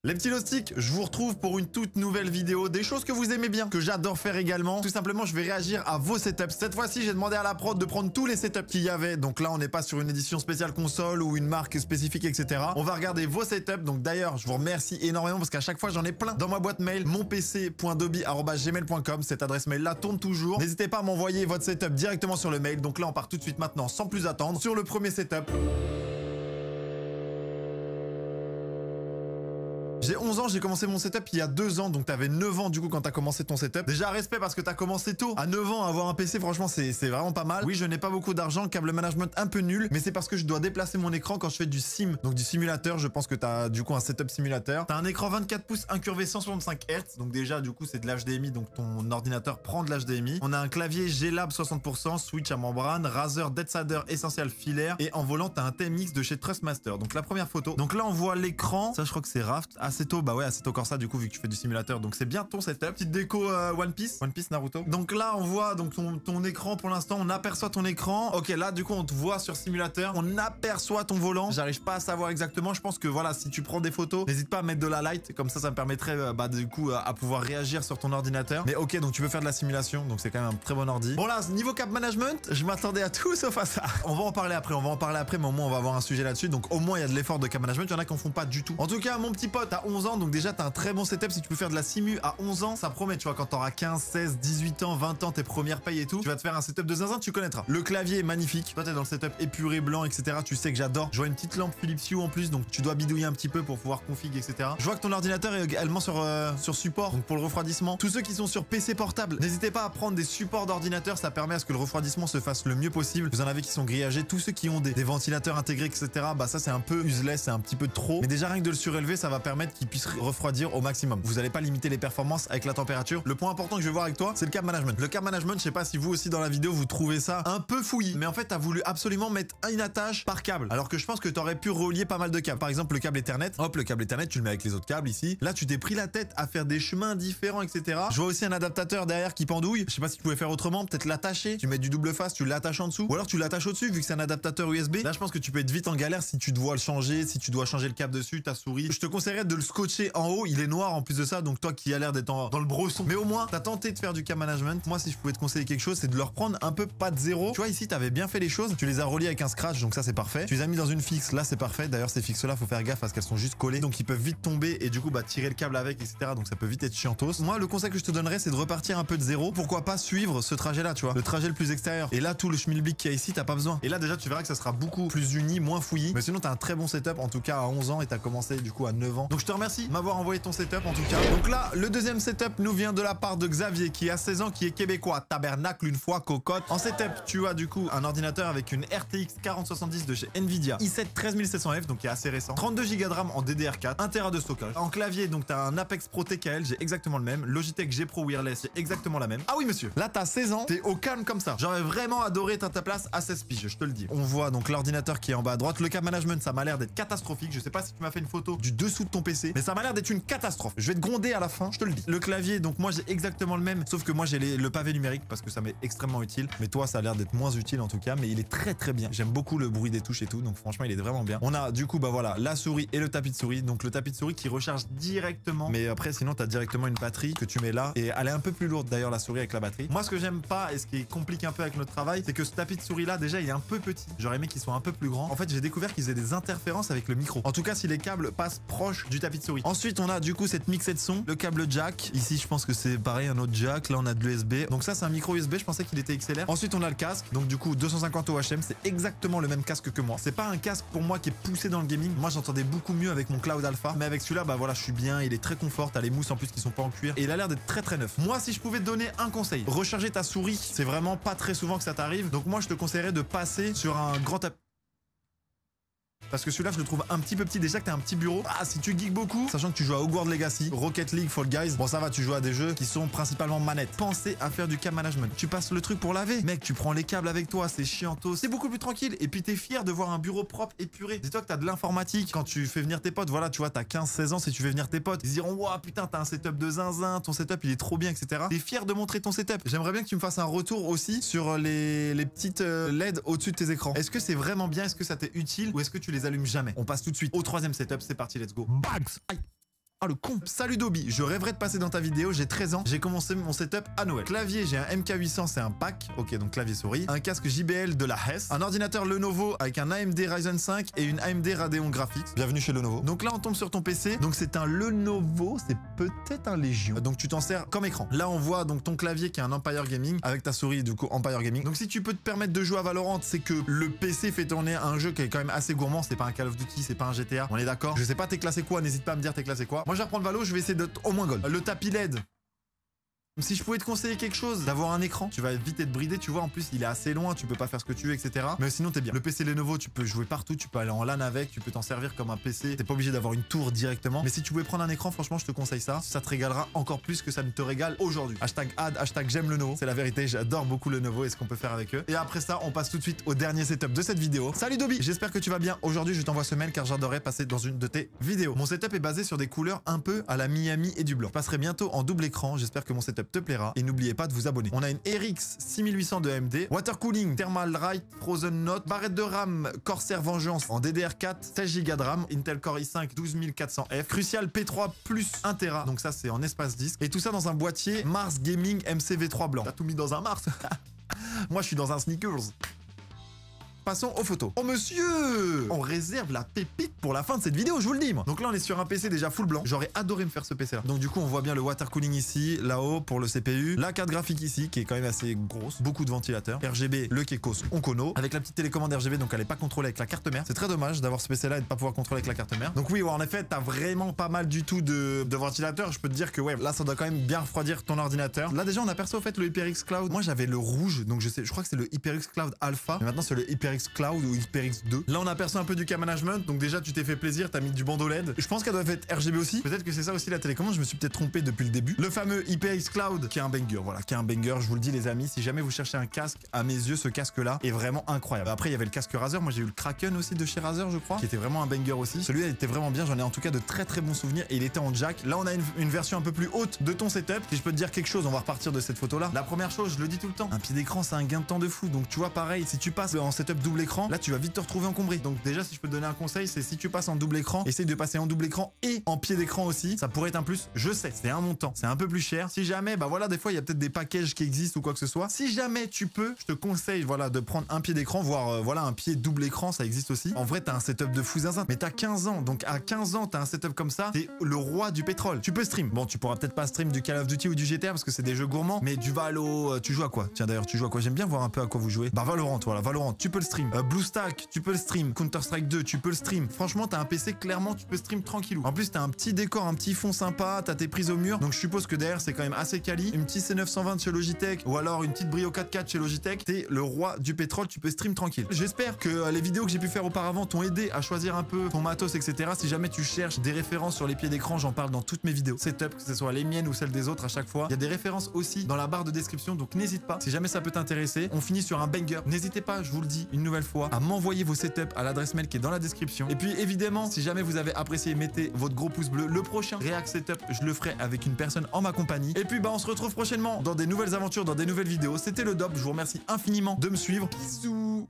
Les petits loustiques, je vous retrouve pour une toute nouvelle vidéo, des choses que vous aimez bien, que j'adore faire également. Tout simplement, je vais réagir à vos setups. Cette fois-ci, j'ai demandé à la prod de prendre tous les setups qu'il y avait. Donc là, on n'est pas sur une édition spéciale console ou une marque spécifique, etc. On va regarder vos setups. Donc d'ailleurs, je vous remercie énormément parce qu'à chaque fois, j'en ai plein dans ma boîte mail, monpc.doby@gmail.com. Cette adresse mail-là tourne toujours. N'hésitez pas à m'envoyer votre setup directement sur le mail. Donc là, on part tout de suite maintenant, sans plus attendre, sur le premier setup. J'ai 11 ans, j'ai commencé mon setup il y a 2 ans, donc t'avais 9 ans du coup quand t'as commencé ton setup. Déjà respect parce que t'as commencé tôt. À 9 ans, avoir un PC, franchement, c'est vraiment pas mal. Oui, je n'ai pas beaucoup d'argent, câble management un peu nul, mais c'est parce que je dois déplacer mon écran quand je fais du sim, donc du simulateur. Je pense que t'as du coup un setup simulateur. T'as un écran 24 pouces incurvé 165 Hz, donc déjà du coup c'est de l'HDMI, donc ton ordinateur prend de l'HDMI. On a un clavier G-Lab 60%, switch à membrane, Razer Deadsader Essential filaire, et en volant t'as un TMX de chez Trustmaster. Donc la première photo. Donc là on voit l'écran, ça je crois que c'est Raft. Assetto, bah ouais, Assetto Corsa du coup vu que tu fais du simulateur, donc c'est bien ton setup. Petite déco One Piece Naruto. Donc là on voit donc ton écran pour l'instant, on aperçoit ton écran. Ok, là du coup on te voit sur simulateur, on aperçoit ton volant. J'arrive pas à savoir exactement, je pense que voilà, si tu prends des photos, n'hésite pas à mettre de la light, comme ça me permettrait bah du coup à pouvoir réagir sur ton ordinateur. Mais ok, donc tu veux faire de la simulation, donc c'est quand même un très bon ordi. Bon là, niveau cap management, je m'attendais à tout sauf à ça. On va en parler après, mais au moins on va avoir un sujet là-dessus. Donc au moins il y a de l'effort de cap management, il y en a qui en font pas du tout. En tout cas, mon petit pote à 11 ans, donc déjà t'as un très bon setup. Si tu peux faire de la simu à 11 ans, ça promet, tu vois, quand t'auras 15, 16, 18 ans, 20 ans, tes premières payes et tout, tu vas te faire un setup de zinzin, tu connaîtras. Le clavier est magnifique. Toi, t'es dans le setup épuré, blanc, etc. Tu sais que j'adore. Je vois une petite lampe Philips Hue en plus, donc tu dois bidouiller un petit peu pour pouvoir config, etc. Je vois que ton ordinateur est également sur support, donc pour le refroidissement. Tous ceux qui sont sur PC portable, n'hésitez pas à prendre des supports d'ordinateur, ça permet à ce que le refroidissement se fasse le mieux possible. Vous en avez qui sont grillagés, tous ceux qui ont des ventilateurs intégrés, etc. Bah ça c'est un peu useless, c'est un petit peu trop. Mais déjà rien que de le surélever, ça va permettre qu'il puisse refroidir au maximum. Vous n'allez pas limiter les performances avec la température. Le point important que je vais voir avec toi, c'est le cap management. Le cap management, je sais pas si vous aussi dans la vidéo vous trouvez ça un peu fouillis, mais en fait t'as voulu absolument mettre une attache par câble, alors que je pense que t'aurais pu relier pas mal de câbles. Par exemple le câble Ethernet, hop, le câble Ethernet tu le mets avec les autres câbles ici. Là tu t'es pris la tête à faire des chemins différents, etc. Je vois aussi un adaptateur derrière qui pendouille. Je sais pas si tu pouvais faire autrement, peut-être l'attacher, tu mets du double face, tu l'attaches en dessous, ou alors tu l'attaches au-dessus vu que c'est un adaptateur USB. Là je pense que tu peux être vite en galère si tu dois le changer, si tu dois changer le câble dessus, ta souris. Je te conseillerais de le scotcher en haut, il est noir en plus de ça, donc toi qui a l'air d'être dans le brosson. Mais au moins, t'as tenté de faire du cap management. Moi, si je pouvais te conseiller quelque chose, c'est de le reprendre un peu pas de zéro. Tu vois, ici, t'avais bien fait les choses. Tu les as reliés avec un scratch, donc ça, c'est parfait. Tu les as mis dans une fixe. Là, c'est parfait. D'ailleurs, ces fixes-là, faut faire gaffe parce qu'elles sont juste collées. Donc, ils peuvent vite tomber et du coup, bah, tirer le câble avec, etc. Donc, ça peut vite être chiantos. Moi, le conseil que je te donnerais, c'est de repartir un peu de zéro. Pourquoi pas suivre ce trajet-là, tu vois, le trajet le plus extérieur. Et là, tout le schmilblick qu'il y a ici, t'as pas besoin. Et là, déjà, tu verras que ça sera beaucoup plus uni, moins fouillis. Mais sinon, t'as un très bon setup, en tout cas, à 11 ans et t'as commencé, du coup, à 9 ans. Donc, je te remercie de m'avoir envoyé ton setup, en tout cas. Donc là, le deuxième setup nous vient de la part de Xavier qui a 16 ans, qui est québécois, tabernacle une fois, cocotte. En setup, tu as du coup un ordinateur avec une RTX 4070 de chez Nvidia, i7 13700F, donc qui est assez récent, 32 Go de RAM en DDR4, 1 Tera de stockage. En clavier, donc t'as un Apex Pro TKL, j'ai exactement le même. Logitech G Pro Wireless, j'ai exactement la même. Ah oui monsieur, là t'as 16 ans, t'es au calme comme ça. J'aurais vraiment adoré ta place à 16 piges, je te le dis. On voit donc l'ordinateur qui est en bas à droite. Le cap management, ça m'a l'air d'être catastrophique. Je sais pas si tu m'as fait une photo du dessous de ton PC, mais ça m'a l'air d'être une catastrophe. Je vais te gronder à la fin, je te le dis. Le clavier, donc moi j'ai exactement le même, sauf que moi j'ai le pavé numérique parce que ça m'est extrêmement utile. Mais toi ça a l'air d'être moins utile en tout cas, mais il est très bien. J'aime beaucoup le bruit des touches et tout, donc franchement il est vraiment bien. On a du coup bah voilà la souris et le tapis de souris. Donc le tapis de souris qui recharge directement, mais après sinon t'as directement une batterie que tu mets là et elle est un peu plus lourde d'ailleurs la souris avec la batterie. Moi ce que j'aime pas et ce qui complique un peu avec notre travail, c'est que ce tapis de souris là déjà il est un peu petit. J'aurais aimé qu'il soit un peu plus grand. En fait j'ai découvert qu'ils faisaient des interférences avec le micro. En tout cas si les câbles passent proche du tapis de souris. Ensuite on a du coup cette mixette son, le câble jack. Ici je pense que c'est pareil un autre jack. Là on a de l'USB. Donc ça c'est un micro USB. Je pensais qu'il était XLR. Ensuite on a le casque. Donc du coup 250 OHM. C'est exactement le même casque que moi. C'est pas un casque pour moi qui est poussé dans le gaming. Moi j'entendais beaucoup mieux avec mon Cloud Alpha. Mais avec celui-là bah voilà je suis bien. Il est très confort. T'as les mousses en plus qui sont pas en cuir. Et il a l'air d'être très neuf. Moi si je pouvais te donner un conseil, recharger ta souris. C'est vraiment pas très souvent que ça t'arrive. Donc moi je te conseillerais de passer sur un grand tapis. Parce que celui-là, je le trouve un petit peu petit. Déjà que t'as un petit bureau. Ah, si tu geeks beaucoup, sachant que tu joues à Hogwarts Legacy, Rocket League, Fall Guys, bon, ça va, tu joues à des jeux qui sont principalement manettes. Pensez à faire du cab management. Tu passes le truc pour laver. Mec, tu prends les câbles avec toi, c'est chiantos. C'est beaucoup plus tranquille. Et puis, t'es fier de voir un bureau propre, épuré. Dis-toi que t'as de l'informatique. Quand tu fais venir tes potes, voilà, tu vois, t'as 15-16 ans, si tu fais venir tes potes, ils diront, ouah, putain, t'as un setup de zinzin, ton setup, il est trop bien, etc. T'es fier de montrer ton setup. J'aimerais bien que tu me fasses un retour aussi sur les petites LED au-dessus de tes écrans. Est-ce que c'est vraiment bien? Est-ce que ça t'est utile? Ou est-ce que tu les allumes jamais? On passe tout de suite au troisième setup. C'est parti, let's go. Bags! Aïe! Ah le con. Salut Dobby, je rêverais de passer dans ta vidéo, j'ai 13 ans, j'ai commencé mon setup à Noël. Clavier, j'ai un MK800, c'est un pack, ok donc clavier souris, un casque JBL de la Hess, un ordinateur Lenovo avec un AMD Ryzen 5 et une AMD Radeon Graphics. Bienvenue chez Lenovo. Donc là on tombe sur ton PC, donc c'est un Lenovo, c'est peut-être un Légion. Donc tu t'en sers comme écran. Là on voit donc ton clavier qui est un Empire Gaming avec ta souris du coup Empire Gaming. Donc si tu peux te permettre de jouer à Valorant, c'est que le PC fait tourner un jeu qui est quand même assez gourmand, c'est pas un Call of Duty, c'est pas un GTA, on est d'accord. Je sais pas t'es classé quoi, n'hésite pas à me dire t'es classé quoi. Moi je vais reprendre Valo, je vais essayer d'être au moins gold. Le tapis LED. Si je pouvais te conseiller quelque chose, d'avoir un écran, tu vas vite être bridé, tu vois, en plus il est assez loin, tu peux pas faire ce que tu veux, etc. Mais sinon t'es bien. Le PC Lenovo, tu peux jouer partout, tu peux aller en LAN avec, tu peux t'en servir comme un PC, t'es pas obligé d'avoir une tour directement. Mais si tu pouvais prendre un écran, franchement je te conseille ça, ça te régalera encore plus que ça ne te régale aujourd'hui. Hashtag ad, hashtag j'aime Lenovo, c'est la vérité, j'adore beaucoup Lenovo et ce qu'on peut faire avec eux. Et après ça, on passe tout de suite au dernier setup de cette vidéo. Salut Dobby, j'espère que tu vas bien. Aujourd'hui je t'envoie ce mail car j'adorerais passer dans une de tes vidéos. Mon setup est basé sur des couleurs un peu à la Miami et du blanc. Je passerai bientôt en double écran, j'espère que mon setup te plaira et n'oublie pas de vous abonner. On a une RX 6800 de AMD, water cooling, thermal right, frozen note, barrette de RAM Corsair Vengeance en DDR4, 16 Go de RAM, Intel Core i5 12400F, Crucial P3 plus 1 Tera, donc ça c'est en espace disque, et tout ça dans un boîtier Mars Gaming MCV3 blanc. T'as tout mis dans un Mars. Moi je suis dans un sneakers. Passons aux photos. Oh monsieur, on réserve la pépite pour la fin de cette vidéo, je vous le dis moi. Donc là on est sur un PC déjà full blanc. J'aurais adoré me faire ce PC là. Donc du coup on voit bien le water cooling ici, là-haut pour le CPU, la carte graphique ici qui est quand même assez grosse, beaucoup de ventilateurs, RGB, le Kekos Onkono, avec la petite télécommande RGB donc elle est pas contrôlée avec la carte mère. C'est très dommage d'avoir ce PC là et de pas pouvoir contrôler avec la carte mère. Donc oui ouais, en effet t'as vraiment pas mal du tout de ventilateurs. Je peux te dire que ouais là ça doit quand même bien refroidir ton ordinateur. Là déjà on aperçoit au fait le HyperX Cloud. Moi j'avais le rouge donc je crois que c'est le HyperX Cloud Alpha. Mais maintenant c'est le HyperX Cloud ou HyperX 2. Là on aperçoit un peu du cam management, donc déjà tu t'es fait plaisir, t'as mis du bandeau LED. Je pense qu'elle doit être RGB aussi. Peut-être que c'est ça aussi la télécommande, je me suis peut-être trompé depuis le début. Le fameux HyperX Cloud qui est un banger, voilà, qui est un banger, je vous le dis les amis, si jamais vous cherchez un casque, à mes yeux ce casque là est vraiment incroyable. Après il y avait le casque Razer, moi j'ai eu le Kraken aussi de chez Razer je crois, qui était vraiment un banger aussi. Celui-là était vraiment bien, j'en ai en tout cas de très très bons souvenirs et il était en jack. Là on a une version un peu plus haute de ton setup. Si je peux te dire quelque chose, on va repartir de cette photo là. La première chose, je le dis tout le temps, un pied d'écran c'est un gain de temps de fou. Donc tu vois pareil, si tu passes en setup double écran, là tu vas vite te retrouver encombré. Donc déjà si je peux te donner un conseil, c'est si tu passes en double écran, essaye de passer en double écran et en pied d'écran aussi, ça pourrait être un plus. Je sais, c'est un montant, c'est un peu plus cher. Si jamais, bah voilà, des fois il y a peut-être des packages qui existent ou quoi que ce soit. Si jamais tu peux, je te conseille voilà de prendre un pied d'écran, voire voilà un pied double écran, ça existe aussi. En vrai t'as un setup de fou zinzin, mais t'as 15 ans, donc à 15 ans t'as un setup comme ça, t'es le roi du pétrole. Tu peux stream. Bon tu pourras peut-être pas stream du Call of Duty ou du GTA parce que c'est des jeux gourmands, mais du Valo, tu joues à quoi? Tiens d'ailleurs tu joues à quoi? J'aime bien voir un peu à quoi vous jouez. Bah Valorant, voilà, Valorant, tu peux le stream. BlueStack, tu peux le stream. Counter-Strike 2, tu peux le stream. Franchement, t'as un PC, clairement, tu peux stream tranquillou. En plus, t'as un petit décor, un petit fond sympa, t'as tes prises au mur. Donc, je suppose que derrière, c'est quand même assez quali. Une petite C920 chez Logitech ou alors une petite Brio 4K chez Logitech. T'es le roi du pétrole, tu peux stream tranquille. J'espère que les vidéos que j'ai pu faire auparavant t'ont aidé à choisir un peu ton matos, etc. Si jamais tu cherches des références sur les pieds d'écran, j'en parle dans toutes mes vidéos. Setup, que ce soit les miennes ou celles des autres à chaque fois. Il y a des références aussi dans la barre de description, donc n'hésite pas. Si jamais ça peut t'intéresser, on finit sur un banger. N'hésitez pas, je vous le dis une nouvelle fois, à m'envoyer vos setups à l'adresse mail qui est dans la description. Et puis évidemment, si jamais vous avez apprécié, mettez votre gros pouce bleu. Le prochain React Setup, je le ferai avec une personne en ma compagnie. Et puis bah on se retrouve prochainement dans des nouvelles aventures, dans des nouvelles vidéos. C'était le Dob, je vous remercie infiniment de me suivre. Bisous.